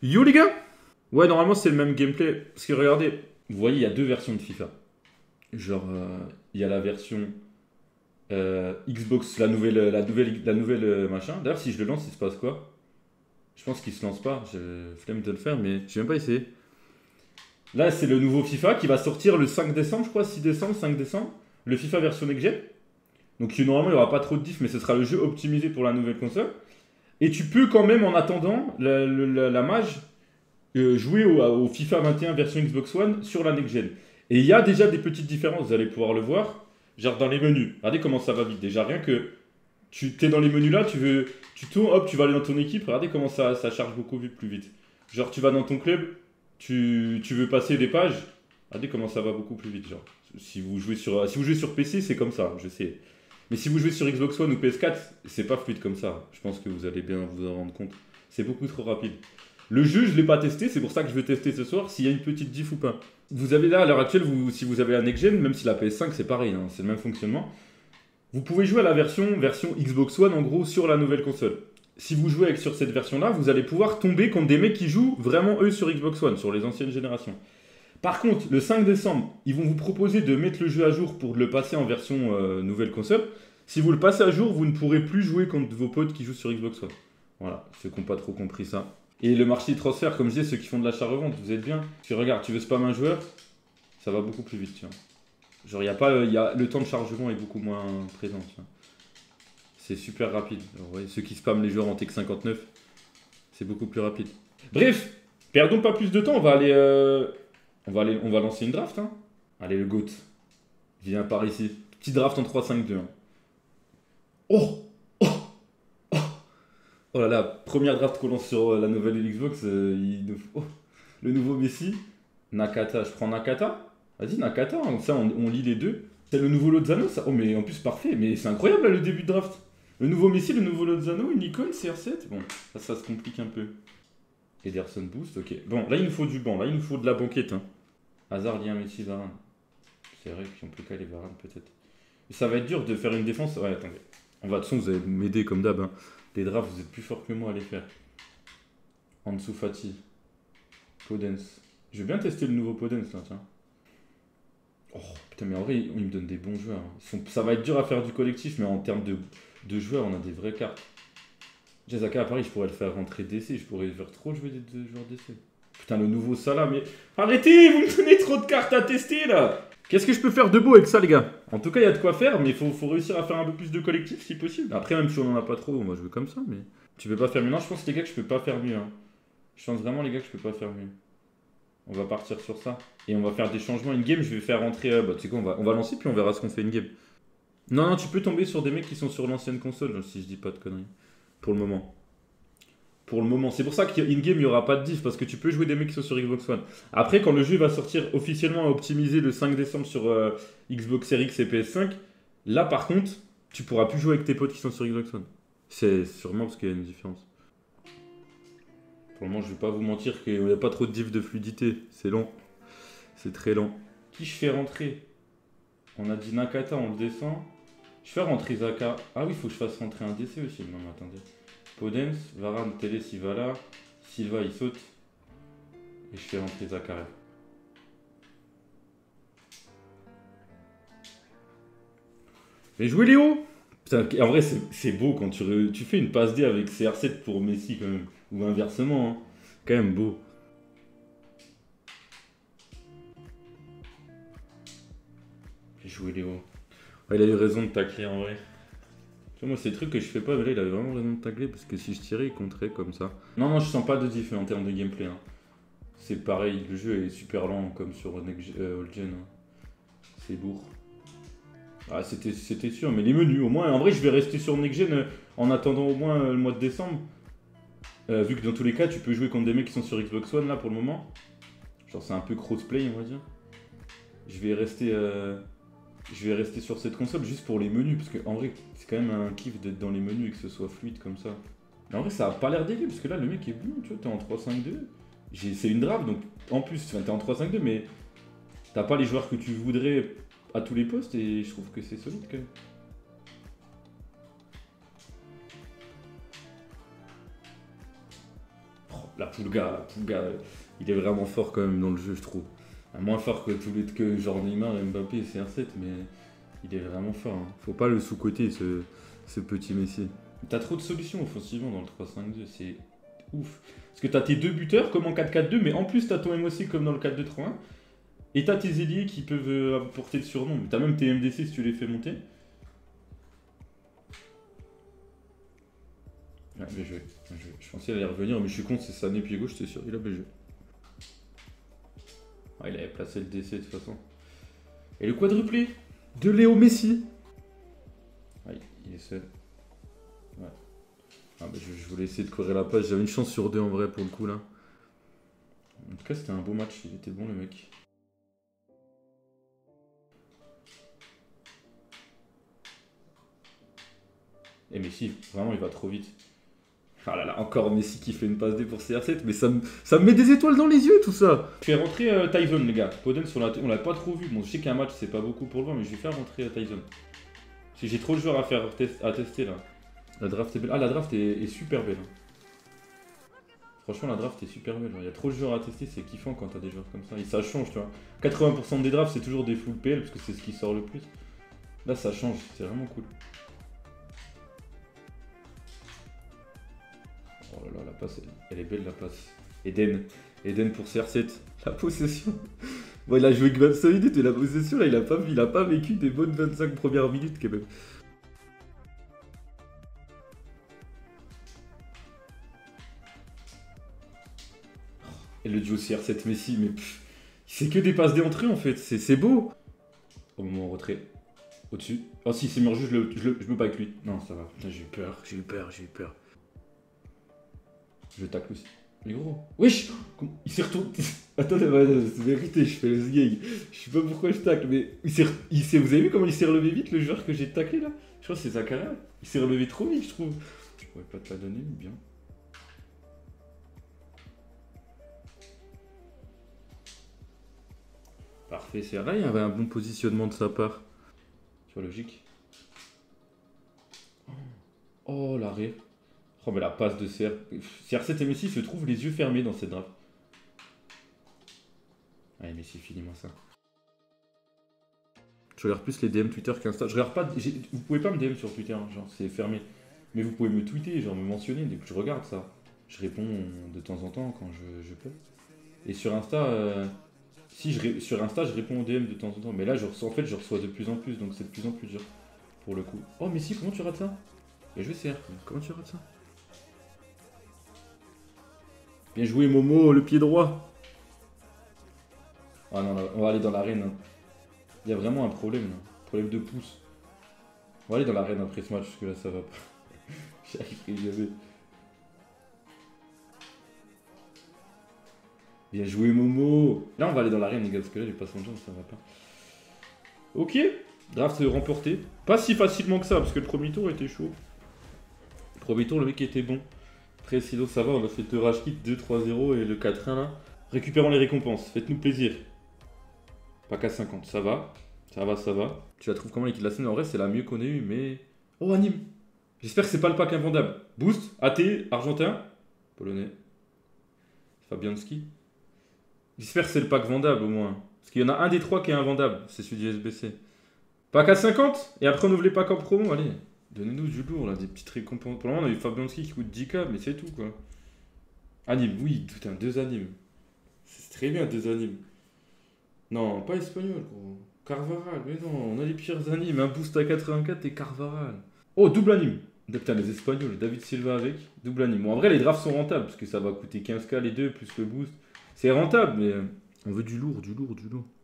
Yo les gars. Ouais, normalement c'est le même gameplay. Parce que regardez, vous voyez, il y a deux versions de FIFA. Genre, il y a la version Xbox, la nouvelle machin. D'ailleurs, si je le lance, il se passe quoi? Je pense qu'il se lance pas. J'ai flemme de le faire, mais j'ai même pas essayé. Là, c'est le nouveau FIFA qui va sortir le 5 décembre, je crois, 6 décembre, 5 décembre. Le FIFA version Next Gen. Donc normalement, il n'y aura pas trop de diff, mais ce sera le jeu optimisé pour la nouvelle console. Et tu peux quand même, en attendant, la mage, jouer au FIFA 21 version Xbox One sur la next gen. Et il y a déjà des petites différences, vous allez pouvoir le voir, genre dans les menus. Regardez comment ça va vite. Déjà, rien que tu es dans les menus là, tu tournes, hop, tu vas aller dans ton équipe, regardez comment ça charge beaucoup plus vite. Genre, tu vas dans ton club, tu veux passer des pages, regardez comment ça va beaucoup plus vite. Genre, si vous jouez sur PC, c'est comme ça, je sais. Mais si vous jouez sur Xbox One ou PS4, c'est pas fluide comme ça. Je pense que vous allez bien vous en rendre compte. C'est beaucoup trop rapide. Le jeu, je ne l'ai pas testé, c'est pour ça que je vais tester ce soir s'il y a une petite diff ou pas. Vous avez là, à l'heure actuelle, si vous avez la next-gen, même si la PS5 c'est pareil, hein, c'est le même fonctionnement, vous pouvez jouer à la version Xbox One en gros sur la nouvelle console. Si vous jouez sur cette version-là, vous allez pouvoir tomber contre des mecs qui jouent vraiment eux sur Xbox One, sur les anciennes générations. Par contre, le 5 décembre, ils vont vous proposer de mettre le jeu à jour pour le passer en version nouvelle console. Si vous le passez à jour, vous ne pourrez plus jouer contre vos potes qui jouent sur Xbox One. Voilà, ceux qui n'ont pas trop compris ça. Et le marché de transfert, comme je disais, ceux qui font de l'achat-revente, vous êtes bien. Parce que regarde, tu veux spam un joueur, ça va beaucoup plus vite, tu vois. Genre, le temps de chargement est beaucoup moins présent, tu vois. C'est super rapide. Alors, ouais, ceux qui spamment les joueurs en Tech 59, c'est beaucoup plus rapide. Bref, perdons pas plus de temps, on va lancer une draft, hein. Allez, le GOAT, viens par ici. Petit draft en 3-5-2, hein. Oh, oh, oh, oh là là, première draft qu'on lance sur la nouvelle Xbox, oh, le nouveau Messi, Nakata, je prends Nakata. Vas-y, Nakata, hein, ça on lit les deux. C'est le nouveau Lozano, ça. Oh, mais en plus, parfait, mais c'est incroyable là, le début de draft. Le nouveau Messi, le nouveau Lozano, une icône, CR7. Bon, ça se complique un peu. Ederson Boost, ok. Bon, là il nous faut du banc, là il nous faut de la banquette, hein. Hazard, Liam, Messi, Varane. C'est vrai qu'on peut caler Varane peut-être. Ça va être dur de faire une défense. Ouais, attendez. De toute façon, vous allez m'aider comme d'hab, hein. Les drafts, vous êtes plus fort que moi à les faire. Ansu Fati. Podence. Je vais bien tester le nouveau Podence là, tiens. Oh putain, mais en vrai, il me donne des bons joueurs, hein. Ça va être dur à faire du collectif, mais en termes de joueurs, on a des vraies cartes. Jazaka à Paris, je pourrais le faire rentrer DC, je pourrais faire trop jouer des joueurs DC. Putain, le nouveau Salah, mais arrêtez, vous me donnez trop de cartes à tester là. Qu'est-ce que je peux faire de beau avec ça, les gars? En tout cas, il y a de quoi faire, mais il faut réussir à faire un peu plus de collectif si possible. Après, même si on en a pas trop, on va jouer comme ça, mais. Tu peux pas faire mieux. Non, je pense, les gars, que je peux pas faire mieux, hein. Je pense vraiment, les gars, que je peux pas faire mieux. On va partir sur ça. Et on va faire des changements in-game. Je vais faire rentrer. Bah, tu sais quoi, on va lancer, puis on verra ce qu'on fait in-game. Non, non, tu peux tomber sur des mecs qui sont sur l'ancienne console, si je dis pas de conneries. Pour le moment. Pour le moment. C'est pour ça qu'in-game, il n'y aura pas de diff, parce que tu peux jouer des mecs qui sont sur Xbox One. Après, quand le jeu va sortir officiellement optimisé le 5 décembre sur Xbox Series X et PS5, là, par contre, tu pourras plus jouer avec tes potes qui sont sur Xbox One. C'est sûrement parce qu'il y a une différence. Pour le moment, je vais pas vous mentir qu'il n'y a pas trop de diff de fluidité. C'est long. C'est très lent. Qui je fais rentrer? On a dit Nakata, on le descend. Je fais rentrer Zaka. Ah oui, il faut que je fasse rentrer un DC aussi. Non, mais attendez. Podence, Varane, Télé, il va là. Silva, il saute. Et je fais rentrer Zakaria. Mais jouez Léo! Putain, en vrai, c'est beau quand tu fais une passe D avec CR7 pour Messi quand même. Ou inversement, hein. Quand même beau. J'ai joué Léo. Ouais, il a eu raison de tacler en vrai. Tu vois, moi, c'est des trucs que je fais pas, mais là, il avait vraiment raison de tacler parce que si je tirais, il compterait comme ça. Non, non, je sens pas de diff en termes de gameplay, hein. C'est pareil, le jeu est super lent comme sur Old Gen, hein. C'est lourd. Ah, c'était sûr, mais les menus, au moins, en vrai, je vais rester sur Next Gen en attendant au moins le mois de décembre. Vu que dans tous les cas, tu peux jouer contre des mecs qui sont sur Xbox One là pour le moment. Genre, c'est un peu crossplay, on va dire. Je vais rester sur cette console juste pour les menus, parce que en vrai, c'est quand même un kiff d'être dans les menus et que ce soit fluide comme ça. Mais en vrai, ça a pas l'air dégueu, parce que là, le mec est bon, tu vois, t'es en 3-5-2. C'est une draft, donc en plus, t'es en 3-5-2, mais t'as pas les joueurs que tu voudrais à tous les postes, et je trouve que c'est solide quand même. La Pulga, il est vraiment fort quand même dans le jeu, je trouve. Moins fort que que genre Neymar, Mbappé et CR7, mais il est vraiment fort. Hein. Faut pas le sous-coter, ce petit Messi. T'as trop de solutions offensivement dans le 3-5-2, c'est ouf. Parce que t'as tes deux buteurs comme en 4-4-2, mais en plus t'as ton MOC comme dans le 4-2-3-1. Et t'as tes ailiers qui peuvent apporter de surnom. T'as même tes MDC si tu les fais monter. Ouais, bien joué. Je pensais qu'il allait revenir, mais je suis con, c'est Sané pied gauche, c'est sûr. Il a bien joué. Ah, il avait placé le DC de toute façon. Et le quadruplé de Léo Messi. Ouais, il est seul. Ouais. Ah, bah, je voulais essayer de courir la page. J'avais une chance sur deux en vrai pour le coup là. En tout cas, c'était un beau match. Il était bon le mec. Et Messi, vraiment, il va trop vite. Ah là là, encore Messi qui fait une passe D pour CR7, mais ça me met des étoiles dans les yeux tout ça. Je fais rentrer Tyson, les gars. Podence, on l'a pas trop vu. Bon, je sais qu'un match, c'est pas beaucoup pour le voir, mais je vais faire rentrer Tyson. J'ai trop de joueurs à tester là. La draft est belle. Ah, la draft est super belle. Franchement, la draft est super belle. Il y a trop de joueurs à tester, c'est kiffant quand t'as des joueurs comme ça. Et ça change, tu vois. 80% des drafts, c'est toujours des full PL, parce que c'est ce qui sort le plus. Là, ça change, c'est vraiment cool. Oh là là, la passe, elle est belle la passe. Eden pour CR7. La possession. Bon, il a joué que 25 minutes, et la possession, là, il a pas vécu des bonnes 25 premières minutes quand même. Et le duo CR7 Messi, mais c'est que des passes d'entrée en fait, c'est beau. Au moment au retrait. Au-dessus. Oh si, c'est mort, je me bats avec lui. Non, ça va. Putain, j'ai eu peur. Je tacle aussi. Mais gros. Wesh. Il s'est retourné. Attendez, c'est vérité, je fais le gay. Je sais pas pourquoi je tacle, mais vous avez vu comment il s'est relevé vite, le joueur que j'ai taclé là? Je crois que c'est Zakaria. Il s'est relevé trop vite, je trouve. Je pourrais pas te la donner, mais bien. Parfait, c'est là, il y avait un bon positionnement de sa part. Tu vois, logique. Oh, l'arrêt. Oh, mais la passe de CR7 et Messi se trouvent les yeux fermés dans cette draft. Allez, Messi, finis-moi ça. Je regarde plus les DM Twitter qu'Insta. Je regarde pas. Vous pouvez pas me DM sur Twitter, hein, genre, c'est fermé. Mais vous pouvez me tweeter, genre, me mentionner dès que je regarde ça. Je réponds de temps en temps quand je peux. Et sur Insta. Sur Insta, je réponds aux DM de temps en temps, mais là, je reçois de plus en plus, donc c'est de plus en plus dur, pour le coup. Oh, mais si, comment tu rates ça? Et je vais CR, comment tu rates ça? Bien joué, Momo, le pied droit. Ah non, là, on va aller dans l'arène. Hein. Il y a vraiment un problème, là. Problème de pouce. On va aller dans l'arène après ce match, parce que là, ça va pas. J'arrive jamais. Bien joué Momo. Là on va aller dans l'arène les gars parce que là j'ai pas son jump, ça va pas. Ok, draft remporté. Pas si facilement que ça parce que le premier tour était chaud. Le premier tour le mec était bon. Après sinon ça va, on a fait 2 rage kits, 2-3-0 et le 4-1 là. Récupérons les récompenses, faites-nous plaisir. Pas qu'à 50, ça va. Ça va. Tu la trouves comment l'équipe de la semaine? En vrai c'est la mieux qu'on ait eu mais... Oh anime. J'espère que c'est pas le pack invendable. Boost, AT, Argentin. Polonais. Fabianski. J'espère que c'est le pack vendable au moins. Parce qu'il y en a un des 3 qui est invendable. C'est celui du SBC. Pack à 50 et après on ouvre les packs en promo. Allez, donnez-nous du lourd là, des petites récompenses. Pour le moment on a eu Fabianski qui coûte 10k, mais c'est tout quoi. Anime, oui, putain, 2 animes. C'est très bien 2 animes. Non, pas espagnol gros. Carvaral, mais non, on a les pires animes. Un boost à 84 et Carvaral. Oh, double anime. Putain, les espagnols, David Silva avec. Double anime. Bon, en vrai, les drafts sont rentables parce que ça va coûter 15k les deux plus le boost. C'est rentable, mais on veut du lourd.